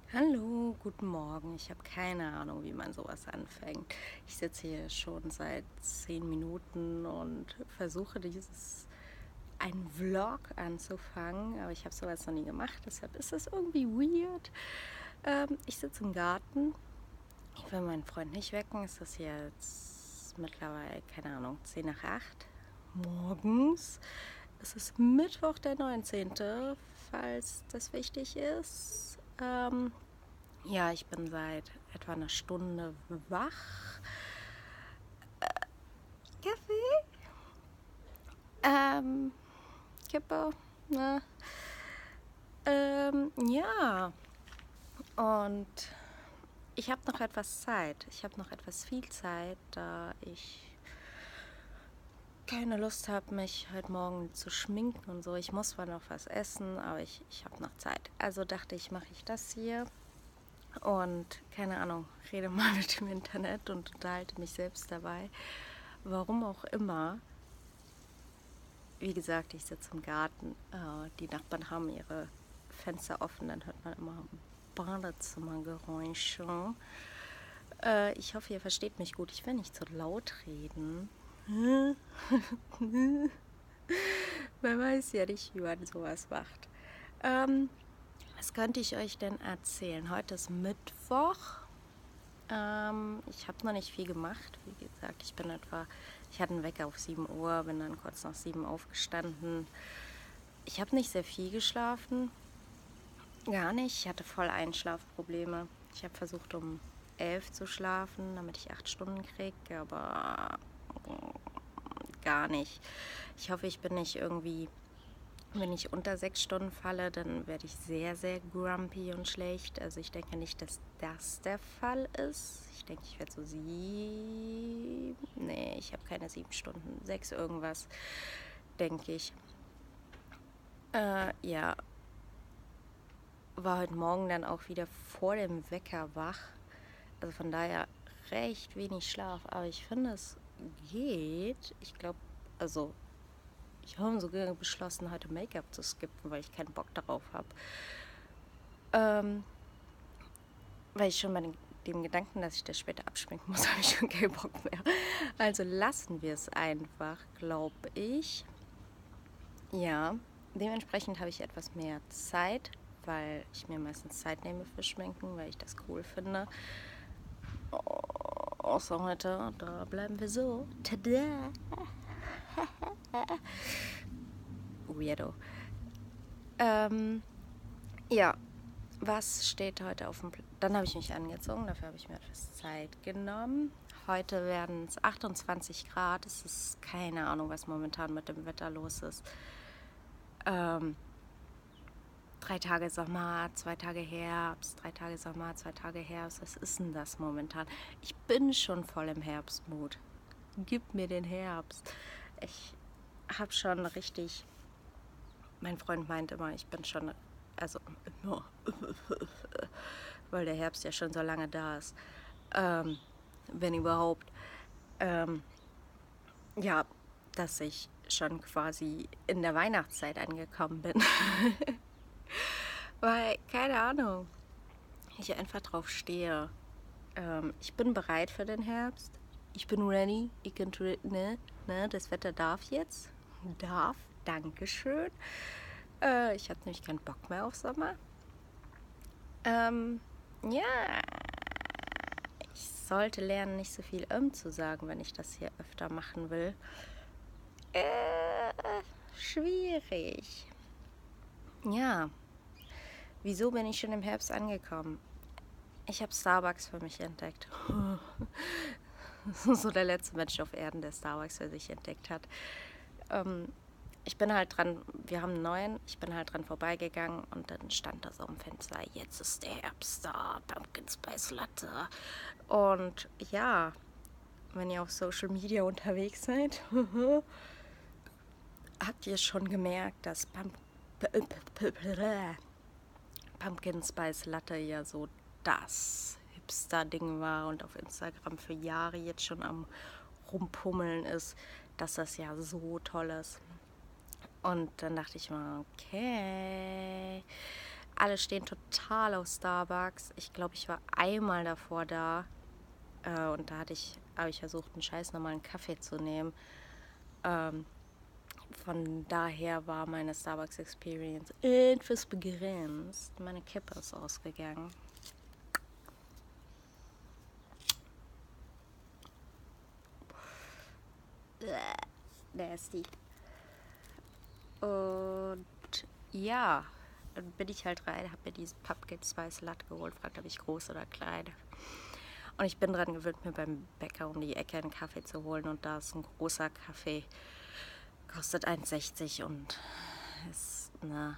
Hallo, guten Morgen. Ich habe keine Ahnung, wie man sowas anfängt. Ich sitze hier schon seit 10 Minuten und versuche einen Vlog anzufangen, aber ich habe sowas noch nie gemacht, deshalb ist es irgendwie weird. Ich sitze im Garten. Ich will meinen Freund nicht wecken. Es ist jetzt mittlerweile, keine Ahnung, 10 nach 8 morgens. Es ist Mittwoch, der 19., falls das wichtig ist. Ja, ich bin seit etwa einer Stunde wach. Kaffee? Ähm, Kippe, ne? Ja. Und ich habe noch etwas Zeit. Ich habe noch etwas viel Zeit, da ich keine Lust habe, mich heute Morgen zu schminken und so. Ich muss zwar noch was essen, aber ich habe noch Zeit. Also dachte ich, mache ich das hier. Und keine Ahnung, rede mal mit dem Internet und unterhalte mich selbst dabei. Warum auch immer. Wie gesagt, ich sitze im Garten. Die Nachbarn haben ihre Fenster offen, dann hört man immer Badezimmergeräusche. Ich hoffe, ihr versteht mich gut. Ich will nicht zu laut reden. Man weiß ja nicht, wie man sowas macht. Was könnte ich euch denn erzählen? Heute ist Mittwoch. Ich habe noch nicht viel gemacht. Wie gesagt, ich hatte einen Wecker auf 7 Uhr, bin dann kurz nach 7 aufgestanden. Ich habe nicht sehr viel geschlafen. Gar nicht. Ich hatte voll Einschlafprobleme. Ich habe versucht, um 11 zu schlafen, damit ich 8 Stunden kriege, aber gar nicht. Ich hoffe, ich bin nicht irgendwie, wenn ich unter 6 Stunden falle, dann werde ich sehr, sehr grumpy und schlecht. Also ich denke nicht, dass das der Fall ist. Ich denke, ich werde so 7. Nee, ich habe keine 7 Stunden. 6 irgendwas, denke ich. Ja, war heute Morgen dann auch wieder vor dem Wecker wach. Also von daher recht wenig Schlaf. Aber ich finde, es geht. Ich glaube, also ich habe sogar beschlossen, heute Make-up zu skippen, weil ich keinen Bock darauf habe. Weil ich schon bei dem Gedanken, dass ich das später abschminken muss, habe ich schon keinen Bock mehr. Also lassen wir es einfach, glaube ich. Ja, dementsprechend habe ich etwas mehr Zeit, weil ich mir meistens Zeit nehme für Schminken, weil ich das cool finde. Außer heute, da bleiben wir so. Tada! Weirdo. Ja, was steht heute auf dem Plan? Dann habe ich mich angezogen, dafür habe ich mir etwas Zeit genommen. Heute werden es 28 Grad. Es ist keine Ahnung, was momentan mit dem Wetter los ist. 3 Tage Sommer, 2 Tage Herbst, 3 Tage Sommer, 2 Tage Herbst. Was ist denn das momentan? Ich bin schon voll im Herbstmut. Gib mir den Herbst. Ich habe schon richtig. Mein Freund meint immer, ich bin schon. Also, immer. Weil der Herbst ja schon so lange da ist. Wenn überhaupt. Ja, dass ich schon quasi in der Weihnachtszeit angekommen bin. Weil, keine Ahnung, ich einfach drauf stehe. Ich bin bereit für den Herbst. Ich bin ready. Das Wetter darf jetzt. Darf, Dankeschön. Ich hatte nämlich keinen Bock mehr auf Sommer. Ja, ich sollte lernen, nicht so viel zu sagen, wenn ich das hier öfter machen will. Schwierig. Ja, wieso bin ich schon im Herbst angekommen? Ich habe Starbucks für mich entdeckt. So der letzte Mensch auf Erden, der Starbucks für sich entdeckt hat. Ich bin halt dran, wir haben einen neuen, ich bin halt dran vorbeigegangen und dann stand da so am Fenster, jetzt ist der Herbst da, Pumpkin Spice Latte. Und ja, wenn ihr auf Social Media unterwegs seid, habt ihr schon gemerkt, dass Pumpkin Spice Latte ja so das Hipster-Ding war und auf Instagram für Jahre jetzt schon am Rumpummeln ist, dass das ja so toll ist. Und dann dachte ich mir, okay. alle stehen total auf Starbucks. Ich glaube, ich war einmal davor da und da habe ich versucht, einen scheiß normalen Kaffee zu nehmen. Von daher war meine Starbucks-Experience etwas begrenzt. Meine Kippe ist ausgegangen. Nasty. Und ja, dann bin ich halt rein, habe mir diesen Pumpkin Spice Latte geholt, fragt, ob ich groß oder klein. Und ich bin dran gewöhnt, mir beim Bäcker um die Ecke einen Kaffee zu holen. Und da ist ein großer Kaffee, kostet 1,60 und ist eine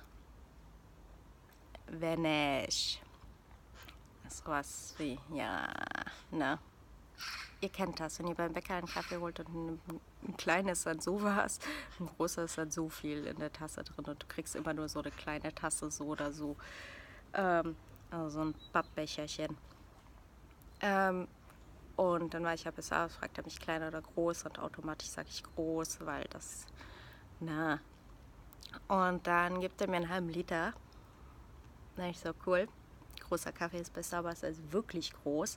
Vanish. Sowas wie, ja, ne. Ihr kennt das, wenn ihr beim Bäcker einen Kaffee holt und ein kleines ist dann sowas, ein großer ist dann so viel in der Tasse drin und du kriegst immer nur so eine kleine Tasse, so oder so. Also so ein Pappbecherchen. Und dann war ich ja bis abends, fragt er mich klein oder groß und automatisch sage ich groß, weil das, na. Und dann gibt er mir einen halben Liter. Na, ich so, cool. Großer Kaffee ist bei Starbucks, also wirklich groß.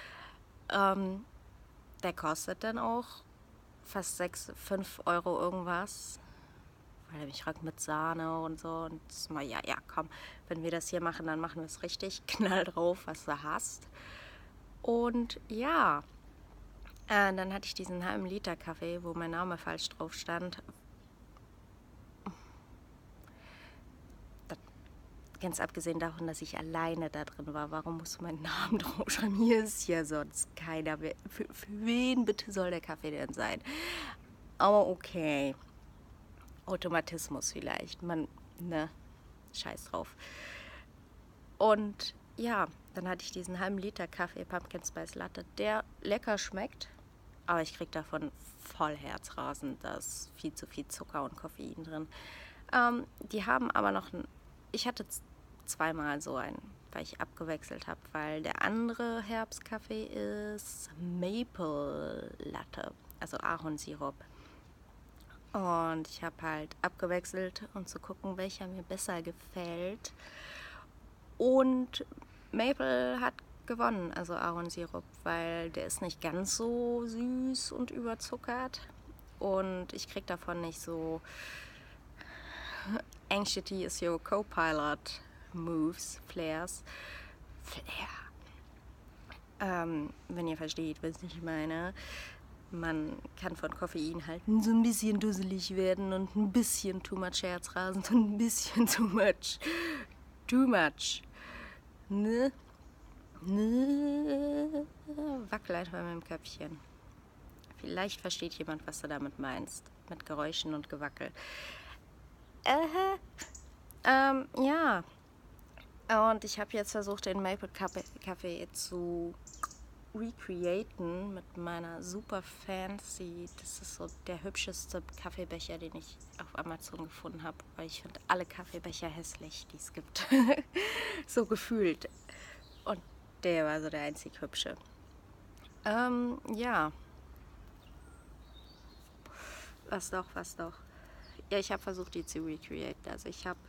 Der kostet dann auch fast 5 Euro irgendwas. Weil er mich fragt mit Sahne und so. Und mal, ja, komm, wenn wir das hier machen, dann machen wir es richtig. Knall drauf, was du hast. Und ja, dann hatte ich diesen halben Liter Kaffee, wo mein Name falsch drauf stand. Ganz abgesehen davon, dass ich alleine da drin war. Warum musst du meinen Namen draufschreiben? Hier ist ja sonst keiner. Für wen bitte soll der Kaffee denn sein? Aber okay. Automatismus vielleicht. Scheiß drauf. Und ja, dann hatte ich diesen halben Liter Kaffee, Pumpkin Spice Latte, der lecker schmeckt. Aber ich krieg davon voll Herzrasen. Da ist viel zu viel Zucker und Koffein drin. Die haben aber noch ich hatte zweimal so einen, weil ich abgewechselt habe, weil der andere Herbstkaffee ist Maple Latte, also Ahornsirup. Und ich habe halt abgewechselt, um zu gucken, welcher mir besser gefällt. Und Maple hat gewonnen, also Ahornsirup, weil der ist nicht ganz so süß und überzuckert. Und ich krieg davon nicht so Anxiety is your co-pilot moves, Flares. Wenn ihr versteht, was ich meine. Man kann von Koffein halt so ein bisschen dusselig werden und ein bisschen too much Herzrasen und ein bisschen too much. Ne? Wackel einfach mit dem Köpfchen. Vielleicht versteht jemand, was du damit meinst. Mit Geräuschen und Gewackel. Ja. Und ich habe jetzt versucht, den Maple Kaffee zu recreaten mit meiner super fancy, das ist so der hübscheste Kaffeebecher, den ich auf Amazon gefunden habe, weil ich finde alle Kaffeebecher hässlich, die es gibt. So gefühlt. Und der war so der einzig hübsche. Ja. Was doch. Ja, ich habe versucht, die zu recreaten. Also ich habe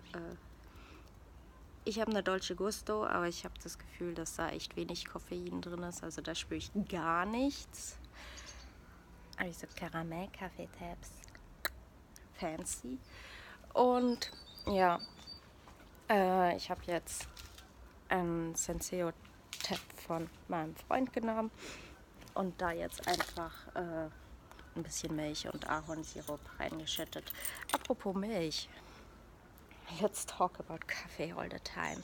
eine Dolce Gusto, aber ich habe das Gefühl, dass da echt wenig Koffein drin ist. Also da spüre ich gar nichts. Aber ich so Karamell-Kaffee-Tabs. Fancy. Und ja, ich habe jetzt einen Senseo-Tab von meinem Freund genommen und da jetzt einfach ein bisschen Milch und Ahornsirup reingeschüttet. Apropos Milch. Let's talk about coffee all the time.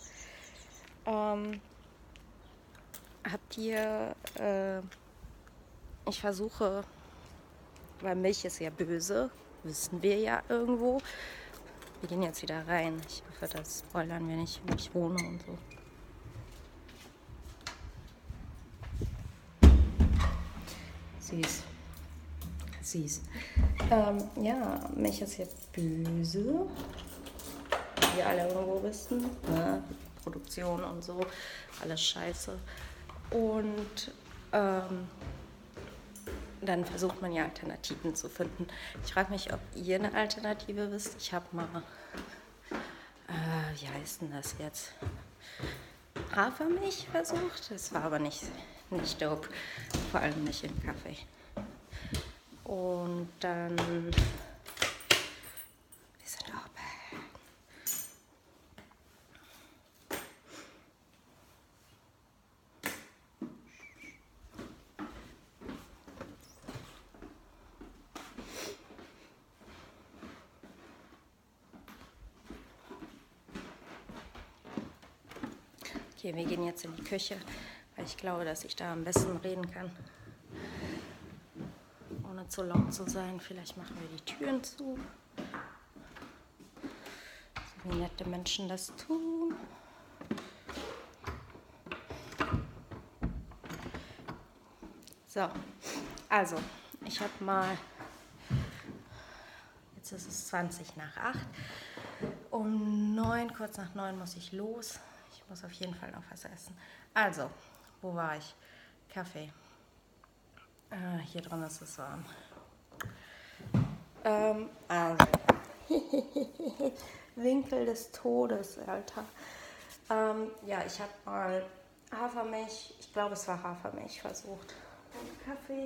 Habt ihr, ich versuche, weil Milch ist ja böse, wissen wir ja irgendwo. Wir gehen jetzt wieder rein. Ich hoffe, das spoilern wir nicht, wo ich wohne und so. Süß. Ja, Milch ist ja böse. Wir alle irgendwo wissen, ne? Produktion und so, alles scheiße. Und dann versucht man ja Alternativen zu finden. Ich frage mich, ob ihr eine Alternative wisst. Ich habe mal Wie heißt denn das jetzt? Hafermilch versucht. Das war aber nicht dope. Vor allem nicht im Kaffee. Und dann... Wir sind open. Okay, wir gehen jetzt in die Küche, weil ich glaube, dass ich da am besten reden kann, ohne zu laut zu sein. Vielleicht machen wir die Türen zu, so wie nette Menschen das tun. So, also, ich habe mal, jetzt ist es 20 nach 8, um 9, kurz nach 9 muss ich los. Ich muss auf jeden Fall noch was essen. Also, wo war ich? Kaffee. Hier drin ist es warm. Also, Winkel des Todes, Alter. Ja, ich habe mal Hafermilch, ich glaube es war Hafermilch versucht. Und Kaffee.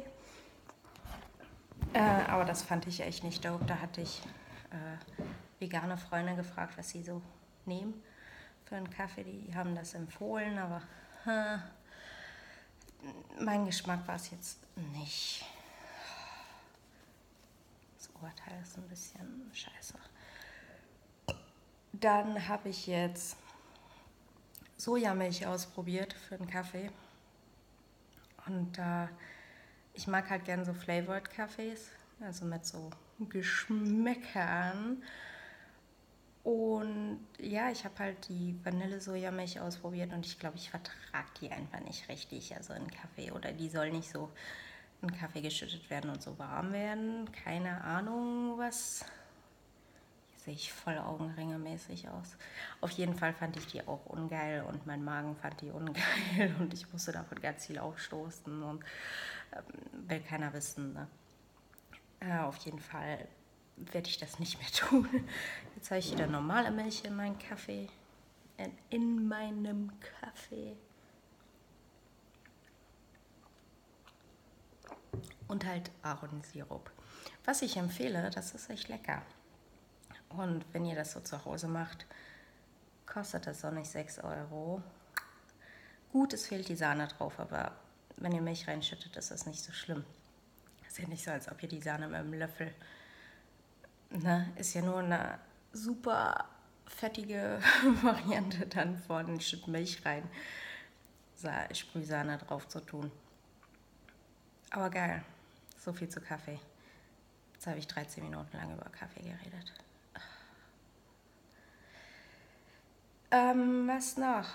Aber das fand ich echt nicht dope. Da hatte ich vegane Freunde gefragt, was sie so nehmen für einen Kaffee. Die haben das empfohlen, aber mein Geschmack war es jetzt nicht. Das Urteil ist ein bisschen scheiße. Dann habe ich jetzt Sojamilch ausprobiert für einen Kaffee. Und ich mag halt gern so Flavored Kaffees, also mit so Geschmäckern. Und ja, ich habe halt die Vanille-Sojamilch ausprobiert und ich glaube, ich vertrage die einfach nicht richtig, also in Kaffee. Oder die soll nicht so in Kaffee geschüttet werden und so warm werden. Keine Ahnung, was... Hier sehe ich voll Augenringe-mäßig aus. Auf jeden Fall fand ich die auch ungeil und mein Magen fand die ungeil und ich musste davon ganz viel aufstoßen und will keiner wissen, ne? Auf jeden Fall werde ich das nicht mehr tun. Jetzt habe ich wieder normale Milch in meinem Kaffee. In meinem Kaffee. Und halt Ahornsirup. Was ich empfehle, das ist echt lecker. Und wenn ihr das so zu Hause macht, kostet das auch nicht 6 Euro. Gut, es fehlt die Sahne drauf, aber wenn ihr Milch reinschüttet, ist das nicht so schlimm. Ist ja nicht so, als ob ihr die Sahne mit einem Löffel... Ne, ist ja nur eine super fettige Variante dann von ein Stück Milch rein, Sprühsahne drauf zu tun. Aber geil, so viel zu Kaffee. Jetzt habe ich 13 Minuten lang über Kaffee geredet. Was noch?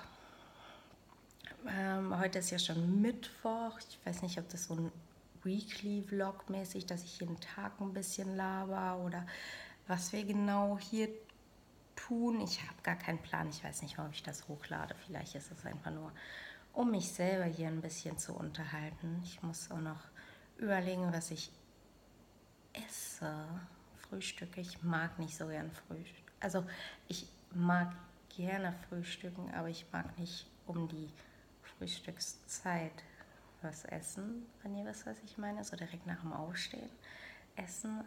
Heute ist ja schon Mittwoch. Ich weiß nicht, ob das so ein Weekly-Vlog mäßig, dass ich jeden Tag ein bisschen laber oder was wir genau hier tun. Ich habe gar keinen Plan. Ich weiß nicht, ob ich das hochlade. Vielleicht ist es einfach nur, um mich selber hier ein bisschen zu unterhalten. Ich muss auch noch überlegen, was ich esse. Frühstücke. Ich mag nicht so gern Frühstück. Also ich mag gerne frühstücken, aber ich mag nicht um die Frühstückszeit was essen, wenn ihr wisst, was ich meine, so direkt nach dem Aufstehen essen.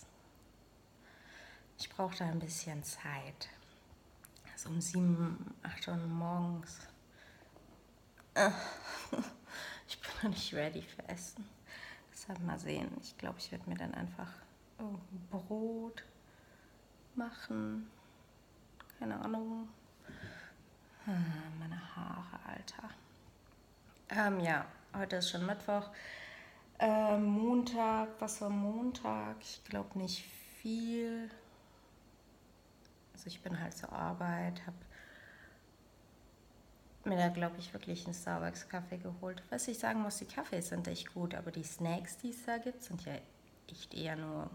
Ich brauche da ein bisschen Zeit. Also um 7, 8 Uhr morgens. Ich bin noch nicht ready für Essen. Deshalb mal sehen. Ich glaube, ich werde mir dann einfach irgendein Brot machen. Keine Ahnung. Meine Haare, Alter. Ja, heute ist schon Mittwoch. Montag, was war Montag? Ich glaube nicht viel. Also ich bin halt zur Arbeit, habe mir da, glaube ich, wirklich einen Starbucks-Kaffee geholt. Was ich sagen muss, die Kaffees sind echt gut, aber die Snacks, die es da gibt, sind ja echt eher nur...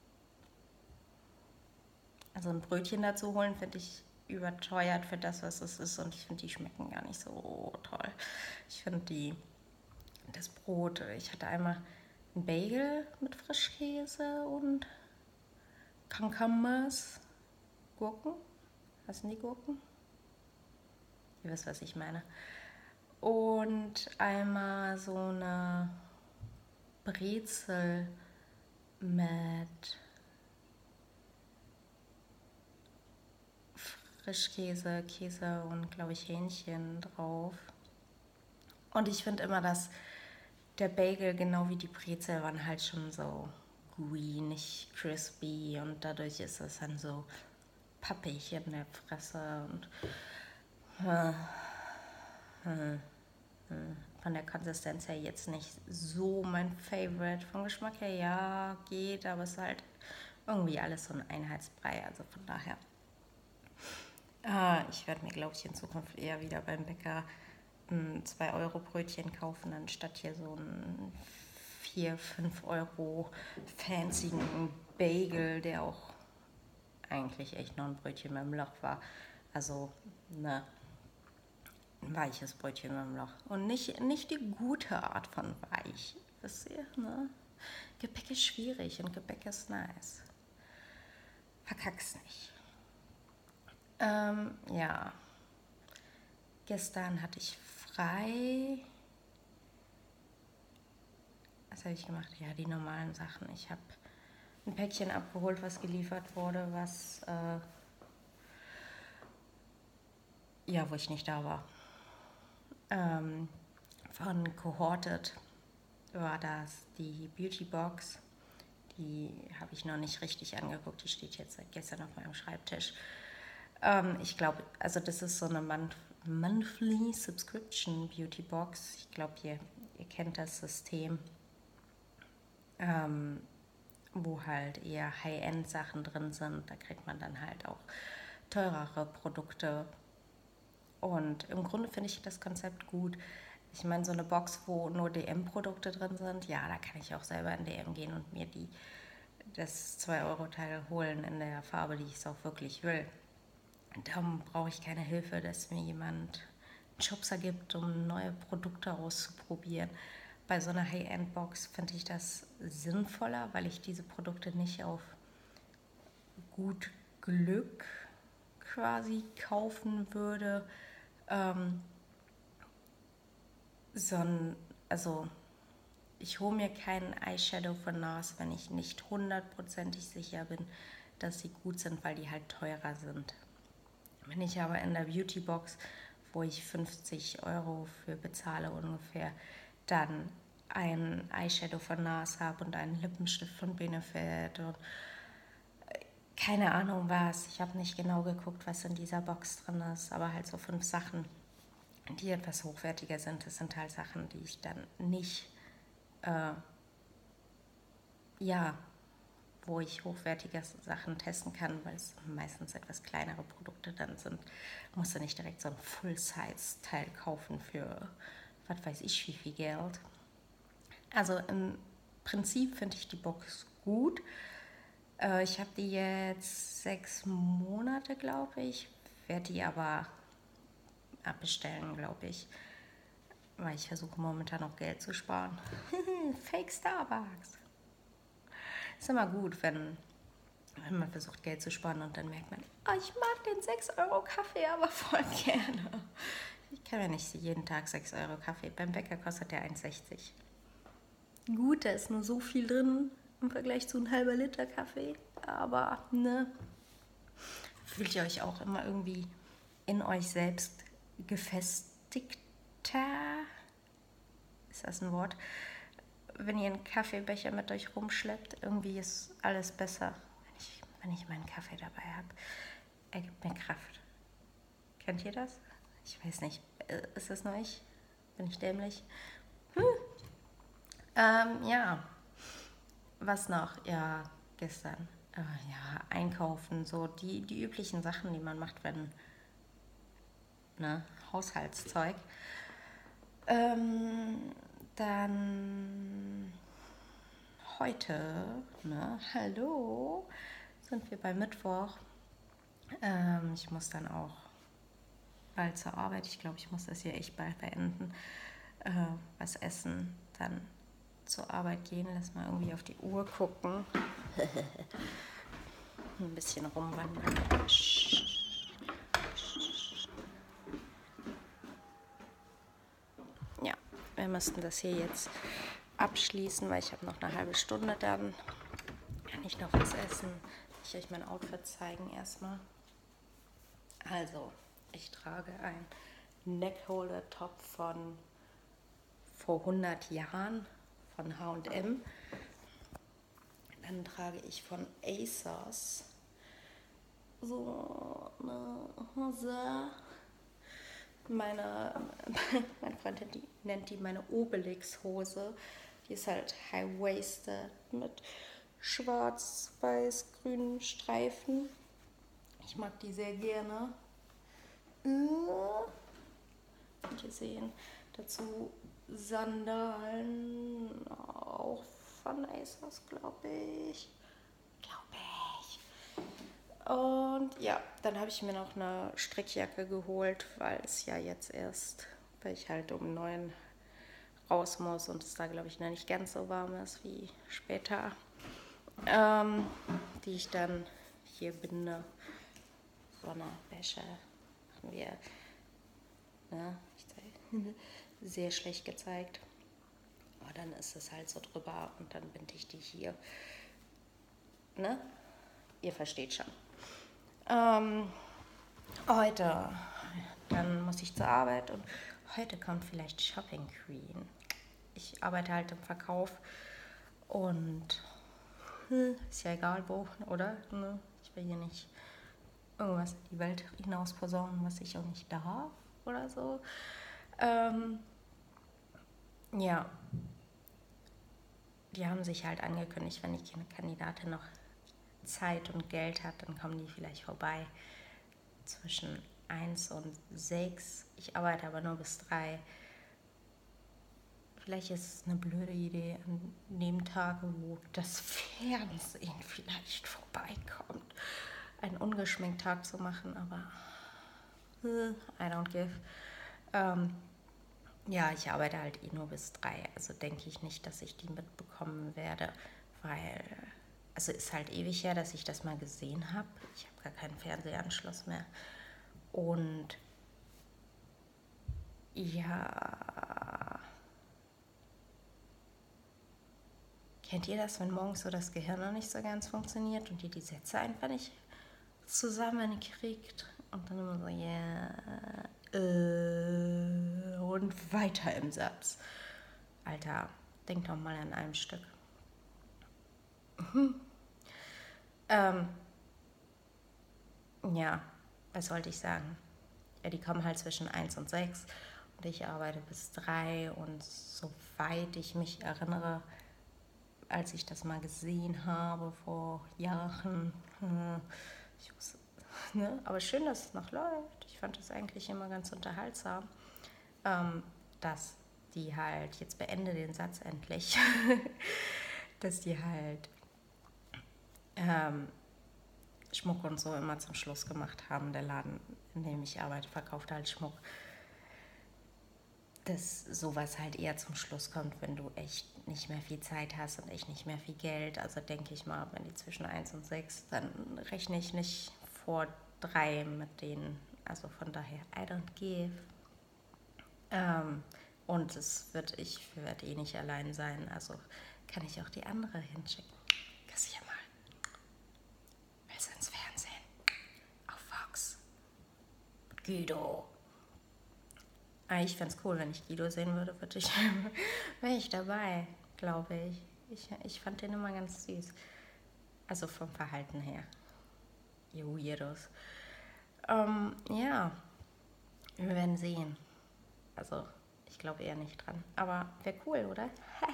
Also ein Brötchen dazu holen, finde ich überteuert für das, was es ist und ich finde, die schmecken gar nicht so toll. Ich finde das Brot, ich hatte einmal einen Bagel mit Frischkäse und Kankamas, Gurken Was sind die Gurken? Ihr wisst, was ich meine. Und einmal so eine Brezel mit Frischkäse, Käse und, glaube ich, Hähnchen drauf. Und ich finde immer, dass der Bagel genau wie die Brezel waren halt schon so gooey, nicht crispy. Und dadurch ist es dann so pappig in der Fresse. Und von der Konsistenz her jetzt nicht so mein Favorite. Vom Geschmack her ja, geht, aber es ist halt irgendwie alles so ein Einheitsbrei. Also von daher. Ich werde mir, glaube ich, in Zukunft eher wieder beim Bäcker ein 2-Euro-Brötchen kaufen, anstatt hier so ein 4, 5 Euro fancyen Bagel, der auch eigentlich echt noch ein Brötchen mit dem Loch war. Also, ne, ein weiches Brötchen mit dem Loch. Und nicht die gute Art von weich. Wisst ihr, ne? Gebäck ist schwierig und Gebäck ist nice. Verkack's nicht. Ja. Gestern hatte ich frei. Was habe ich gemacht? Ja, die normalen Sachen. Ich habe ein Päckchen abgeholt, was geliefert wurde, wo ich nicht da war. Von Cohorted war das die Beauty Box. Die habe ich noch nicht richtig angeguckt. Die steht jetzt seit gestern auf meinem Schreibtisch. Ich glaube, also das ist so eine Monthly Subscription Beauty Box. Ich glaube, ihr kennt das System, wo halt eher High-End-Sachen drin sind. Da kriegt man dann halt auch teurere Produkte. Und im Grunde finde ich das Konzept gut. Ich meine, so eine Box, wo nur DM-Produkte drin sind, ja, da kann ich auch selber in DM gehen und mir das 2-Euro-Teil holen in der Farbe, die ich es auch wirklich will. Darum brauche ich keine Hilfe, dass mir jemand einen Schubser gibt, um neue Produkte auszuprobieren. Bei so einer High-End-Box finde ich das sinnvoller, weil ich diese Produkte nicht auf gut Glück quasi kaufen würde, also ich hole mir keinen Eyeshadow von NARS, wenn ich nicht hundertprozentig sicher bin, dass sie gut sind, weil die halt teurer sind. Wenn ich aber in der Beautybox, wo ich 50 Euro für bezahle ungefähr, dann einen Eyeshadow von NARS habe und einen Lippenstift von Benefit und keine Ahnung was. Ich habe nicht genau geguckt, was in dieser Box drin ist, aber halt so 5 Sachen, die etwas hochwertiger sind. Das sind halt Sachen, die ich dann nicht, wo ich hochwertige Sachen testen kann, weil es meistens etwas kleinere Produkte dann sind. Musst du nicht direkt so ein Full-Size-Teil kaufen für, was weiß ich, wie viel Geld. Also im Prinzip finde ich die Box gut. Ich habe die jetzt 6 Monate, glaube ich. Werde die aber abbestellen, glaube ich. Weil ich versuche momentan noch Geld zu sparen. Fake Starbucks. Ist immer gut, wenn man versucht, Geld zu sparen und dann merkt man, oh, ich mag den 6-Euro-Kaffee aber voll gerne. Ich kann ja nicht jeden Tag 6-Euro-Kaffee. Beim Bäcker kostet der 1,60. Gut, da ist nur so viel drin im Vergleich zu einem halben Liter Kaffee. Aber, ne, fühlt ihr euch auch immer irgendwie in euch selbst gefestigter? Ist das ein Wort? Wenn ihr einen Kaffeebecher mit euch rumschleppt, irgendwie ist alles besser, wenn ich meinen Kaffee dabei habe. Er gibt mir Kraft. Kennt ihr das? Ich weiß nicht. Ist das neu? Bin ich dämlich? Ja. Was noch? Ja, gestern. Ja, einkaufen. So die üblichen Sachen, die man macht, wenn, ne, Haushaltszeug. Dann heute, ne, hallo, sind wir bei Mittwoch. Ich muss dann auch bald zur Arbeit. Ich glaube, ich muss das hier echt bald beenden. Was essen, dann zur Arbeit gehen. Lass mal irgendwie auf die Uhr gucken. Ein bisschen rumwandern. Wir müssten das hier jetzt abschließen, weil ich habe noch eine halbe Stunde, dann kann ich noch was essen. Ich euch mein Outfit zeigen erstmal. Also, ich trage ein Neckholder-Top von vor 100 Jahren von H&M. Dann trage ich von ASOS so eine Hose. Mein Freund nennt die meine Obelix-Hose. Die ist halt high-waisted mit schwarz, weiß, grünen Streifen. Ich mag die sehr gerne. Könnt ihr sehen. Dazu Sandalen, auch von ASOS, glaube ich. Und ja, dann habe ich mir noch eine Strickjacke geholt, weil es ja jetzt erst, weil ich halt um 9 raus muss und es da, glaube ich, noch nicht ganz so warm ist wie später, die ich dann hier binde. So eine Wäsche haben wir, ne, sehr schlecht gezeigt. Aber dann ist es halt so drüber und dann binde ich die hier. Ne? Ihr versteht schon. Heute, dann muss ich zur Arbeit und heute kommt vielleicht Shopping Queen. Ich arbeite halt im Verkauf und ist ja egal wo, oder? Ne? Ich will hier nicht irgendwas in die Welt hinaus posaunen, was ich auch nicht darf oder so. Ja, die haben sich halt angekündigt, wenn die Kandidatin noch Zeit und Geld hat, dann kommen die vielleicht vorbei zwischen 1 und 6. Ich arbeite aber nur bis 3. Vielleicht ist es eine blöde Idee, an dem Tag, wo das Fernsehen vielleicht vorbeikommt, einen ungeschminkt Tag zu machen, aber I don't give. Ja, ich arbeite halt eh nur bis 3, also denke ich nicht, dass ich die mitbekommen werde, weil, also ist halt ewig her, dass ich das mal gesehen habe. Ich habe gar keinen Fernsehanschluss mehr. Und ja, kennt ihr das, wenn morgens so das Gehirn noch nicht so ganz funktioniert und ihr die Sätze einfach nicht zusammenkriegt und dann immer so, ja, und weiter im Satz. Alter, denk doch mal an einem Stück. Ja, was wollte ich sagen? Ja, die kommen halt zwischen 1 und 6 und ich arbeite bis 3 und soweit ich mich erinnere, als ich das mal gesehen habe vor Jahren, aber schön, dass es noch läuft. Ich fand das eigentlich immer ganz unterhaltsam, dass die halt, jetzt beende den Satz endlich, dass die halt Schmuck und so immer zum Schluss gemacht haben. Der Laden, in dem ich arbeite, verkauft halt Schmuck. Dass sowas halt eher zum Schluss kommt, wenn du echt nicht mehr viel Zeit hast und echt nicht mehr viel Geld. Also denke ich mal, wenn die zwischen 1 und 6, dann rechne ich nicht vor 3 mit denen. Also von daher, I don't give. Und ich werde eh nicht allein sein, also kann ich auch die andere hinschicken. Kassier mal. Willst ins Fernsehen? Auf Fox. Guido. Ich fände es cool, wenn ich Guido sehen würde, wäre ich dabei, glaube ich. Ich fand den immer ganz süß. Also vom Verhalten her. Ihr Weirdos. Ja, wir werden sehen. Also, ich glaube eher nicht dran. Aber wäre cool, oder?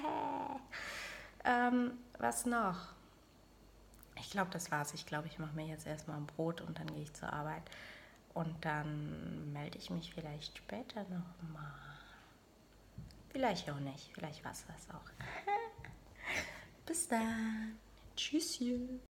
Was noch? Ich glaube, das war's. Ich glaube, ich mache mir jetzt erstmal ein Brot und dann gehe ich zur Arbeit. Und dann melde ich mich vielleicht später nochmal. Vielleicht auch nicht. Vielleicht war es das auch. Bis dann. Tschüsschen.